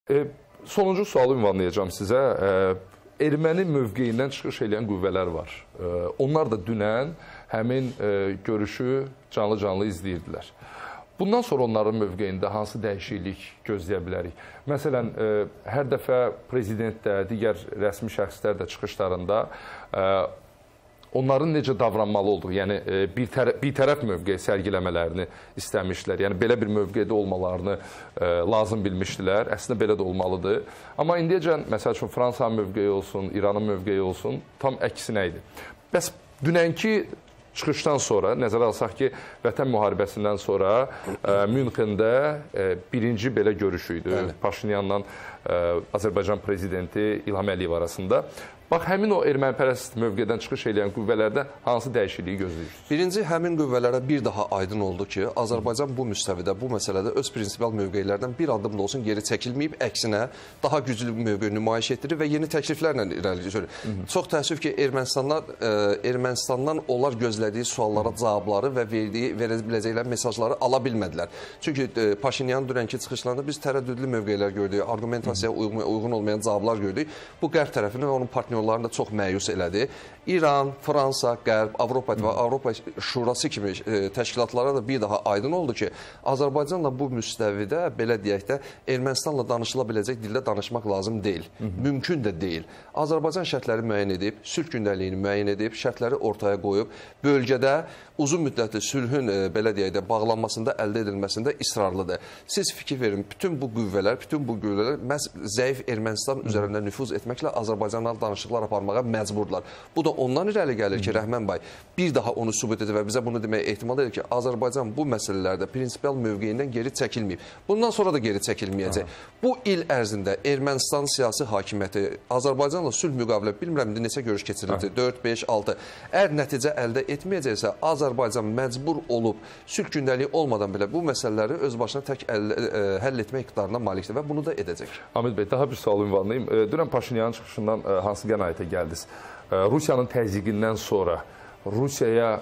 Sonuncu sualı ünvanlayacağım sizə. Erməni mövqeyindən çıxış edən qüvvələr var. Onlar da dünən həmin görüşü canlı-canlı izləyirdilər. Bundan sonra onların mövqeyində hansı dəyişiklik gözləyə bilərik? Məsələn, hər dəfə prezident də, digər rəsmi şəxslər də çıxışlarında onların necə davranmalı olduğu, yəni bir tərəf mövqe sərgiləmələrini istəmişlər. Yəni belə bir mövqedə olmalarını lazım bilmişdilər. Əslində belə də olmalıdır. Amma indiyəcən, məsəl üçün, Fransanın mövqeyi olsun, İranın mövqeyi olsun, tam əksinə idi. Bəs dünənki çıxışdan sonra, nəzərə alsaq ki, Vətən müharibəsindən sonra Münxendə birinci belə görüş idi Paşinyanla Azərbaycan prezidenti İlham Əliyev arasında. Bax, həmin o ermənipərəst mövqedən çıxış edən qüvvələrdə hansı dəyişikliyi gözləyirsiniz? Birinci, həmin qüvvələrə bir daha aydın oldu ki, Azərbaycan bu müstəvidə, bu məsələdə öz prinsipial mövqelərdən bir addım da olsun geri çəkilməyib, əksinə daha güclü mövqe nümayiş etdirir və yeni təkliflərlə irəli sürür. Çox təəssüf ki, Ermənistandan onlar gözlədiyi suallara cavabları və verə biləcəkləri mesajları ala bilmədilər. Çünki Paşinyanın dünənki çıxışlarında biz tərəddüdlü mövqelər gördük, argumentasiyaya uyğun olmayan cavablar gördük. Bu qərb tərəfini və onun partnyorlarını da çox məyus elədi. İran, Fransa, Qərb, Avropa və Avropa Şurası kimi təşkilatlara da bir daha aydın oldu ki, Azərbaycanla bu müstəvidə, belə deyək də, Ermənistanla danışıla biləcək dildə danışmaq lazım deyil. Mümkün də deyil. Azərbaycan şərtləri müəyyən edib, sülh gündəliyini müəyyən edib, şərtləri ortaya qoyub, bölgədə uzun müddətli sülhün, belə deyək də, bağlanmasında, əldə edilməsində israrlıdır. Siz fikir verin, bütün bu qüvvələr məhz zəif Ermənistan üzərində nüfuz etməklə Azərbaycanla danışıqlar aparmağa məcburdular. Bu da ondan irəli gəlir ki, Rəhmən bəy bir daha onu sübut edir və bizə bunu deməyə ehtimal edir ki, Azərbaycan bu məsələlərdə prinsipial mövqeyindən geri çəkilməyib. Bundan sonra da geri çəkilməyəcək. Bu il ərzində Ermənistan siyasi hakimiyyəti Azərbaycanla sülh müqavilə, bilmirəm neçə görüş keçirildi, 4, 5, 6. Əgər nəticə əldə etməyəcəksə, Azərbaycan məcbur olub, sülh gündəliyi olmadan belə bu məsələləri öz başına tək həll etmə iqtidarına malikdir və bunu da edəcək. Amid bəy, daha bir sual ünvanlayayım. Dünən Paşinyanın çıxışından hansı qənaətə gəldiniz? Rusiyanın təzyiqindən sonra Rusiyaya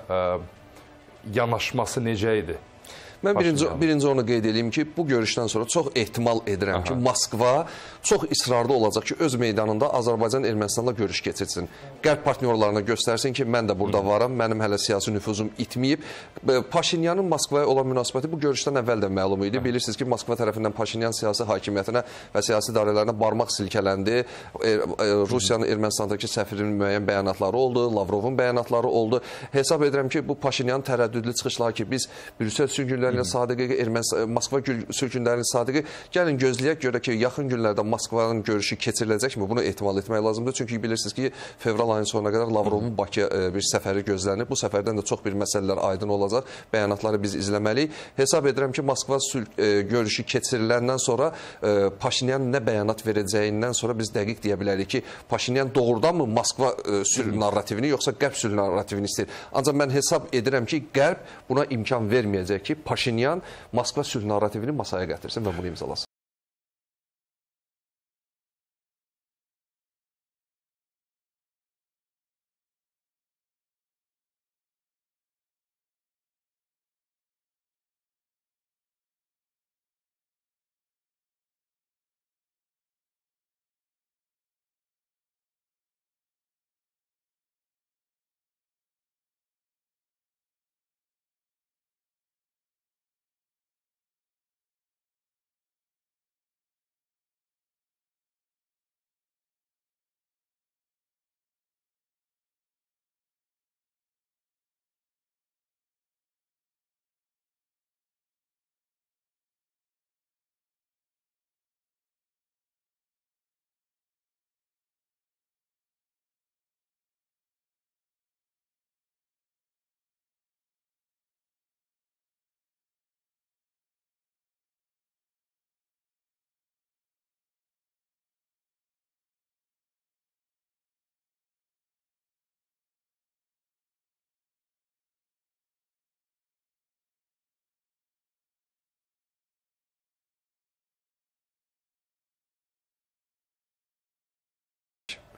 yanaşması necə idi? Mən birinci onu qeyd edeyim ki, bu görüşdən sonra çox ehtimal edirəm ki, Moskva çox israrlı olacaq ki, öz meydanında Azərbaycan Ermənistanla görüş keçirsin. Qərb partnyorlarına göstərsin ki, mən də burada varam, mənim hələ siyasi nüfuzum itməyib. Paşinyanın Moskvaya olan münasibəti bu görüşdən əvvəl də məlum idi. Bilirsiniz ki, Moskva tərəfindən Paşinyan siyasi hakimiyyətinə və siyasi idarələrinə barmaq silkələndi. Rusiyanın Ermənistandakı səfirinin müəyyən bəyanatları oldu, Lavrovun bəyanatları oldu. Hesab edirəm ki, bu Paşinyanın tərəddüdlü çıxışları ki, biz Brüssel sülh sadiqi, Moskva sülh günlərinin sadiqi, gəlin gözləyək görə ki, yaxın günlərdə Moskvanın görüşü keçiriləcəkmi? Bunu ehtimal etmək lazımdır. Çünki bilirsiniz ki, fevral ayının sonuna qədər Lavrovun Bakıya bir səfəri gözlənir. Bu səfərdən də çox bir məsələlər aydın olacaq. Bəyanatları biz izləməliyik. Hesab edirəm ki, Moskva sülh görüşü keçiriləndən sonra Paşinyan nə bəyanat verəcəyindən sonra biz dəqiq deyə bilərik ki, Paşinyan doğrudanmı Moskva sülh narrativini yoxsa Qərb sülh narrativini istəyir? Ancaq mən hesab edirəm ki, Qərb buna imkan verməyəcək ki, Paşinyan Moskva sülh narrativini masaya gətirsin və bunu imzalasın.